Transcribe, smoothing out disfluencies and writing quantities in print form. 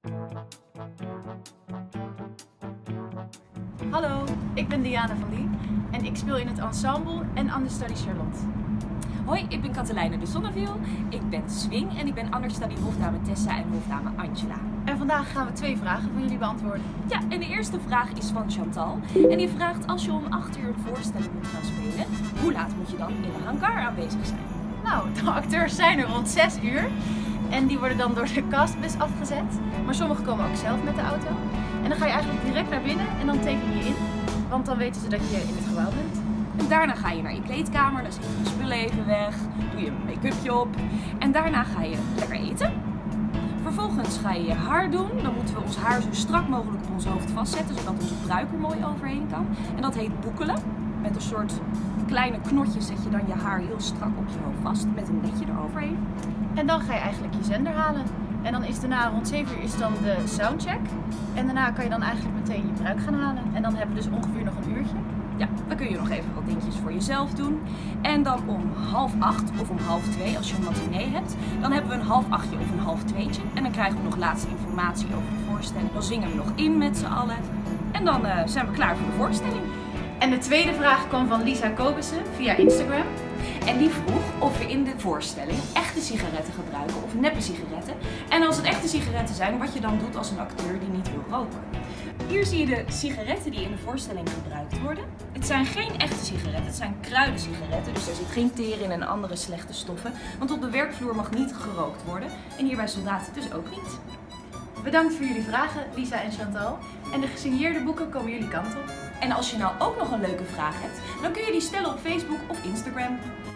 Hallo, ik ben Diana van Lie en ik speel in het ensemble en Understudy Charlotte. Hoi, ik ben Katelijne de Zonnewiel, ik ben swing en ik ben understudy hofdame Tessa en hofdame Angela. En vandaag gaan we 2 vragen van jullie beantwoorden. Ja, en de eerste vraag is van Chantal. En die vraagt, als je om 8 uur een voorstelling moet gaan spelen, hoe laat moet je dan in de hangar aanwezig zijn? Nou, de acteurs zijn er rond 6 uur en die worden dan door de castbus afgezet. Maar sommigen komen ook zelf met de auto. En dan ga je eigenlijk direct naar binnen en dan teken je in, want dan weten ze dat je in het gebouw bent. En daarna ga je naar je kleedkamer, dan zet je je spullen even weg, doe je een make-upje op. En daarna ga je lekker eten. Vervolgens ga je je haar doen. Dan moeten we ons haar zo strak mogelijk op ons hoofd vastzetten, zodat onze pruik er mooi overheen kan. En dat heet boekelen. Met een soort kleine knotjes zet je dan je haar heel strak op je hoofd vast, met een netje eroverheen. En dan ga je eigenlijk je zender halen. En dan is daarna rond 7 uur is dan de soundcheck. En daarna kan je dan eigenlijk meteen je pruik gaan halen. En dan hebben we dus ongeveer nog een uurtje. Ja, dan kun je nog even wat dingetjes voor jezelf doen. En dan om 7:30 of om 7:30, als je een matinee hebt, dan hebben we een 7:30 of een 7:30. En dan krijgen we nog laatste informatie over de voorstelling. Dan zingen we nog in met z'n allen. En dan zijn we klaar voor de voorstelling. En de tweede vraag kwam van Lisa Kobussen via Instagram. En die vroeg of we in de voorstelling echte sigaretten gebruiken of neppe sigaretten. En als het echte sigaretten zijn, wat je dan doet als een acteur die niet wil roken. Hier zie je de sigaretten die in de voorstelling gebruikt worden. Het zijn geen echte sigaretten, het zijn kruidensigaretten. Dus er zit geen teer in en andere slechte stoffen. Want op de werkvloer mag niet gerookt worden. En hier bij soldaten dus ook niet. Bedankt voor jullie vragen, Lisa en Chantal. En de gesigneerde boeken komen jullie kant op. En als je nou ook nog een leuke vraag hebt, dan kun je die stellen op Facebook of Instagram.